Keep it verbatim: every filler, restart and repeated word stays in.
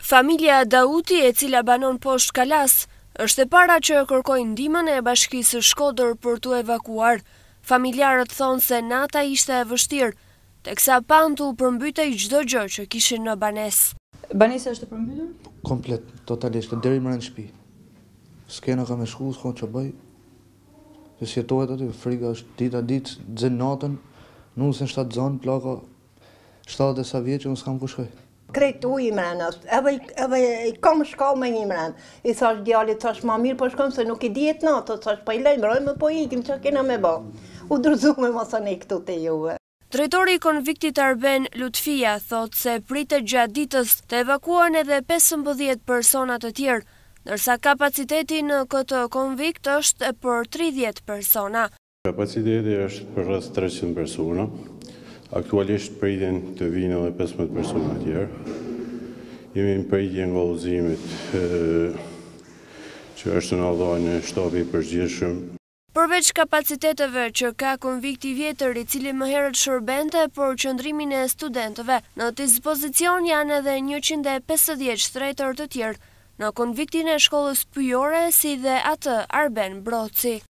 Familja Dauti, e cila banon poshtë Kalas, është e para që kërkoi ndihmën e Bashkisë së Shkodër për t'u evakuar. Familjarët thonë se nata ishte e vështirë, teksa pantu përmbytej çdo gjë që kishin në banesë. Banesa është e përmbytur? Komplet, totalisht, deri më në shtëpi. S'kena ka me shku, s'ka që bëj. Se si jetohet aty, frika është dita ditë, dzën natën, nusen shtatë zonë, plaka shtatë e sa vjetë që unë s'kam ku shkoj. Krejt u i mrenë, edhe i kam shkall me një mrenë. I thash djalit, thash ma mirë po shkom se nuk i dihet natë, thash pa i lejmë, rojmë po ikim që kena me ba. U drëzu me masane këtu të juve. Drejtori i konviktit Arben Lutfia thot se pritet gjatë ditës të evakuohen edhe pesëmbëdhjetë persona të tjerë, ndërsa kapaciteti në këtë konvikt është e për tridhjetë persona. Kapaciteti është për rreth treqind persona. Aktualisht pritjen të vinë edhe pesëmbëdhjetë persona tjerë. Jemi në pritje nga udhëzimit që është në dhënë shtabi i përgjithshëm. Përveç kapaciteteve që ka konvikti i vjetër, i cili më herët shërbente për qëndrimin e studentëve, në dispozicion janë edhe njëqind e pesëdhjetë shtretër të tjerë në konviktin e shkollës pyjore si dhe atë Arben Broci.